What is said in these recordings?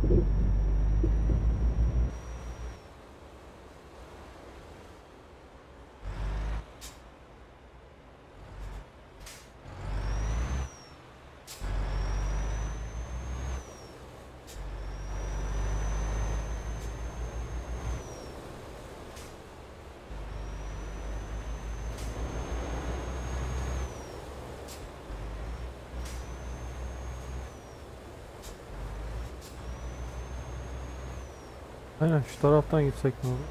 Aynen şu taraftan gitsek ne olur?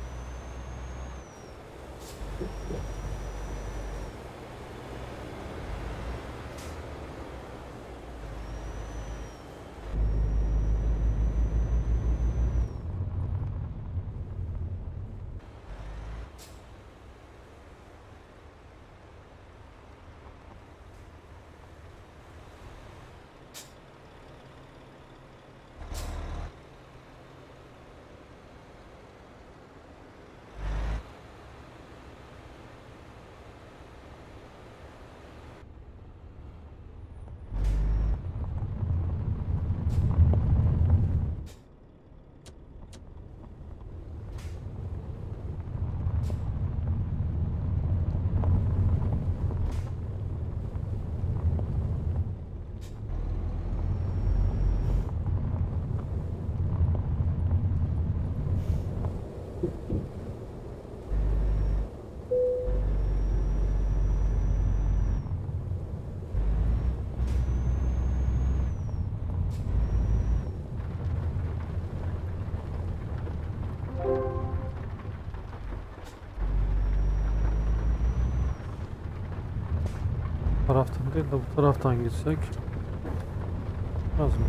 Bu taraftan değil de bu taraftan gitsek. Az mı?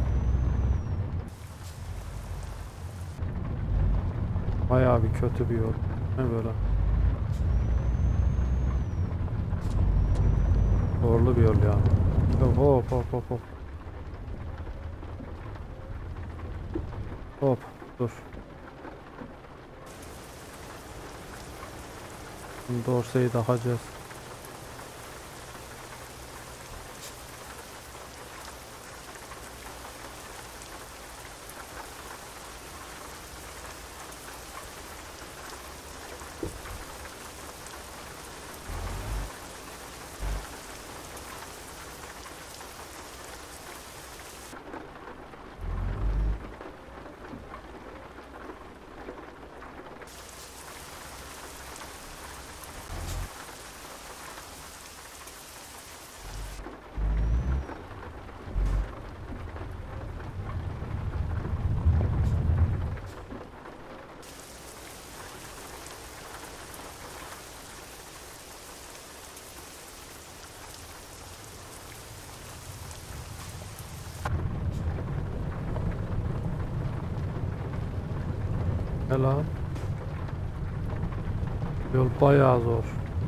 Bayağı bir kötü bir yol. Ne böyle? Zorlu bir yol ya. Hop hop hop hop. Hop dur. Dorseyi takacağız. Ne lan? Yol bayağı zor.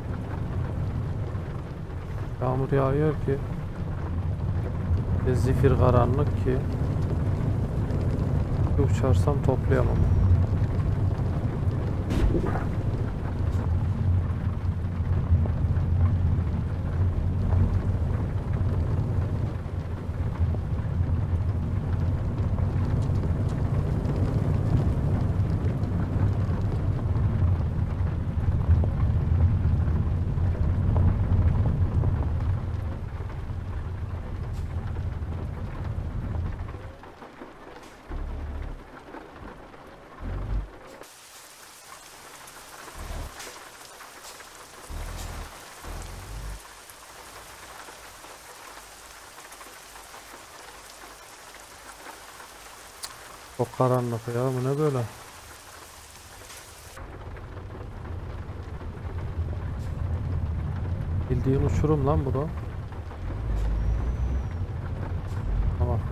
Yağmur yağıyor ki. Zifir karanlık ki. Uçarsam toplayamam. Çok karanlık ya, bu ne böyle? Bildiğin uçurum lan bu da. Tamam.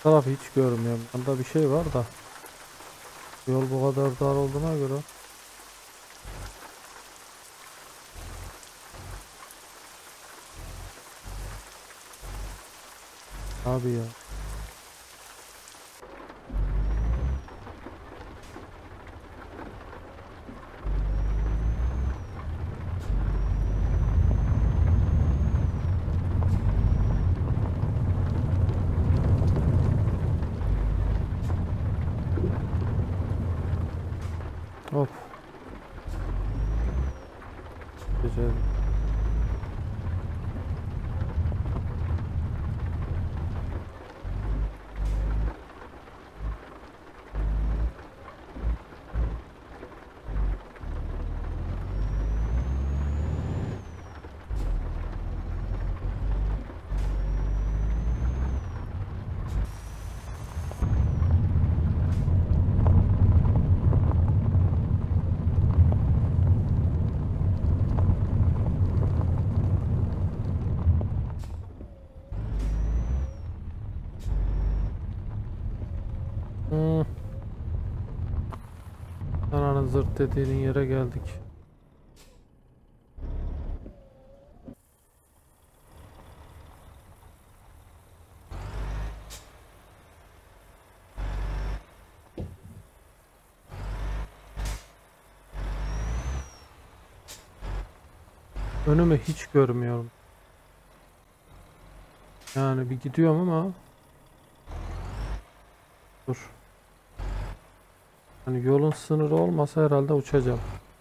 Tarafı hiç görmüyorum. Bunda bir şey var da. Yol bu kadar dar olduğuna göre. Abi ya. Hop. Güzel. Hmm. Ananın zırt dediğin yere geldik. Önümü hiç görmüyorum. Yani bir gidiyorum ama dur. Hani yolun sınırı olmasa herhalde uçacağım.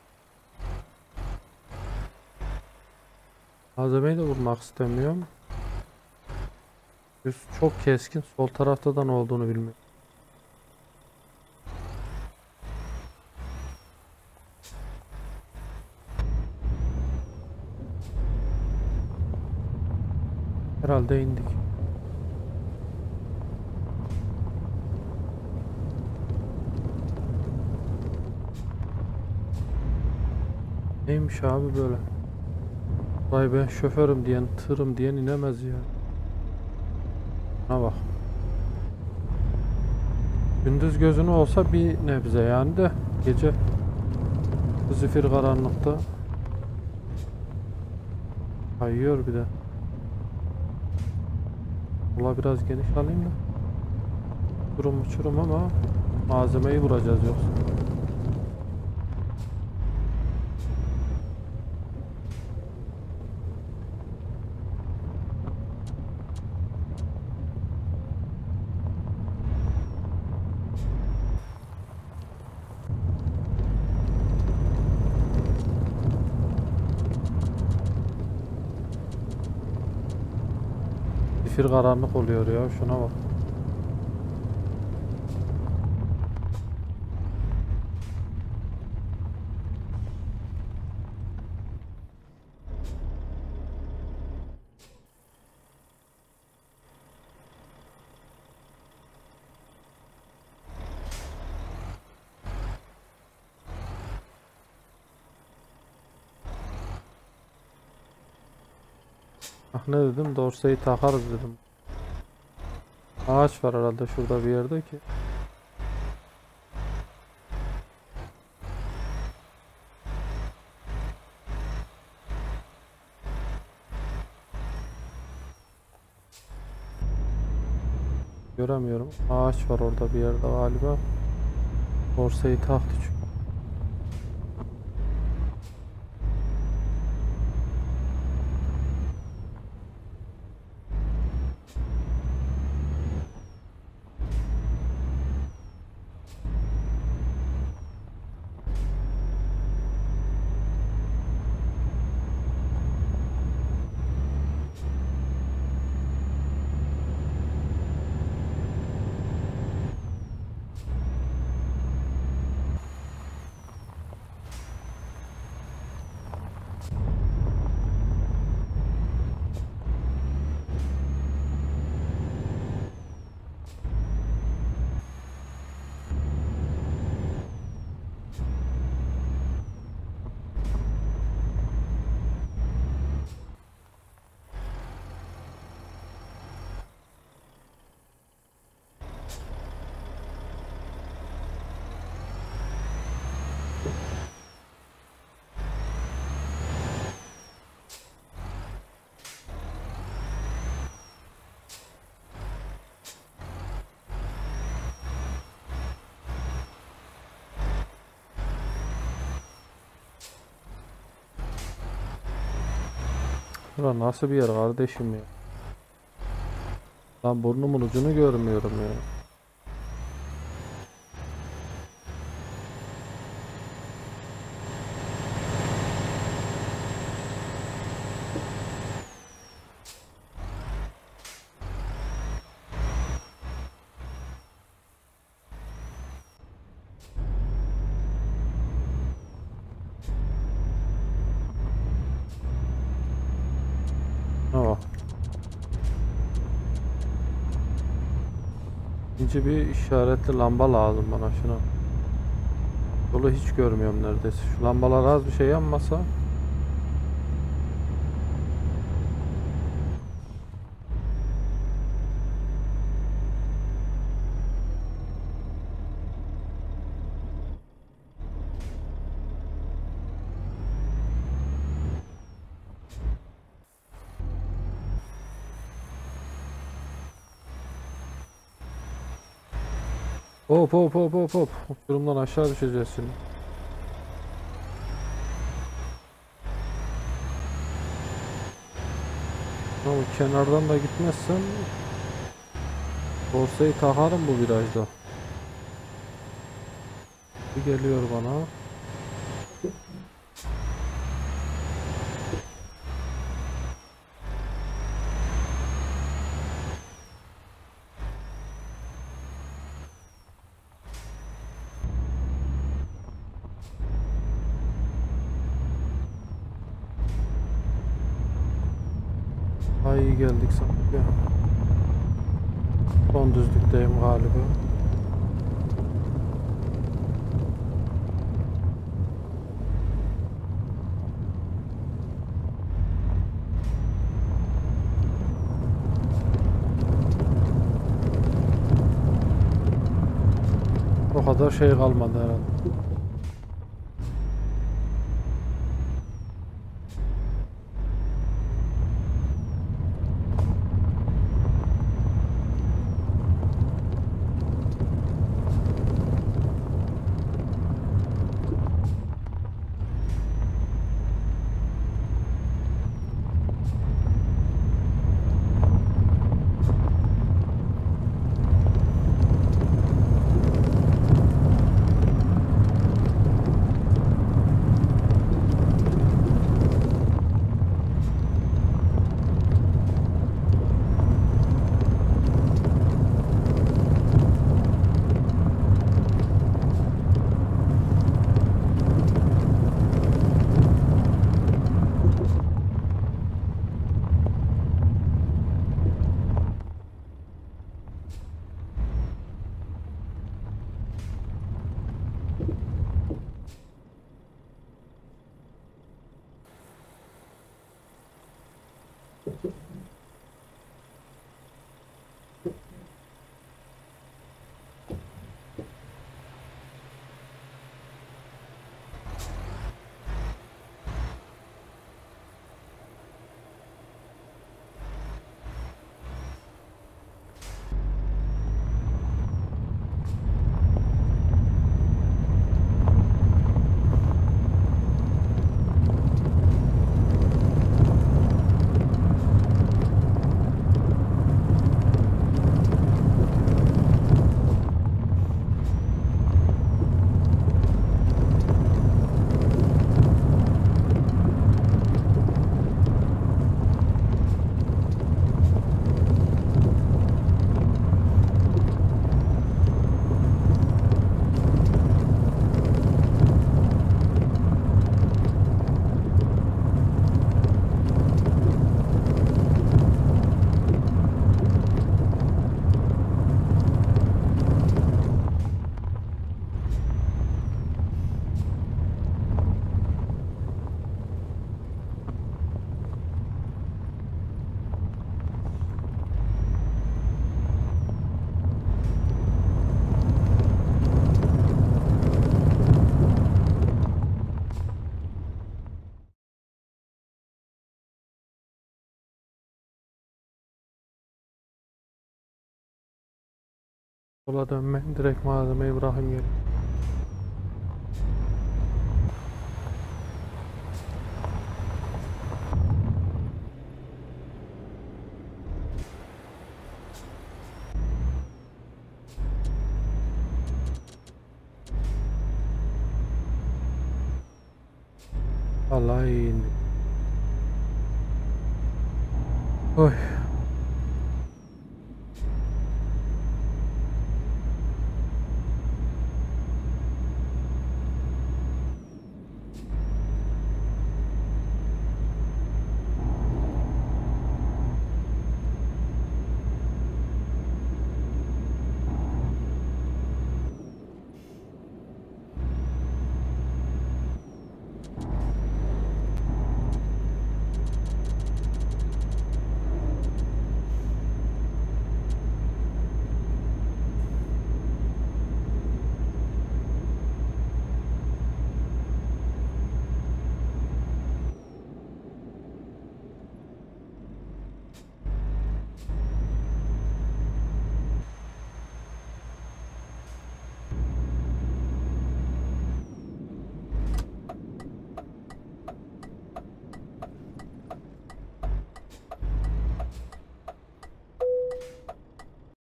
Malzemeyi de vurmak istemiyorum. Yüz çok keskin. Sol tarafta da ne olduğunu bilmiyorum. Herhalde indik. Neymiş abi böyle? Vay ben şoförüm diyen, tırım diyen inemez ya. Ha bak. Gündüz gözünü olsa bir nebze yani de gece zifir karanlıkta kayıyor bir de. Ola biraz geniş alayım da. Uçurum ama malzemeyi vuracağız yoksa. Zifir karanlık oluyor ya, şuna bak. Ah ne dedim? Dorseyi takarız dedim. Ağaç var herhalde şurada bir yerde ki. Göremiyorum. Ağaç var orada bir yerde galiba. Dorseyi taktı çünkü. Bura nasıl bir yer kardeşim ya? Lan burnumun ucunu görmüyorum ya. Oh. İkinci bir işaretli lamba lazım bana şuna. Yolu hiç görmüyorum neredeyse. Şu lambalar az bir şey yanmasa. Hop hop hop hop hop. Durumdan aşağı düşeceğiz şimdi. Ama kenardan da gitmezsem borsayı takarım bu virajda. Bir geliyor bana. Ay iyi geldik sanki. Son düzlükteyim galiba. O kadar şey kalmadı herhalde. Sola dönme. Direkt malzeme İbrahim geliyor. Vallahi iyi indi. Oy.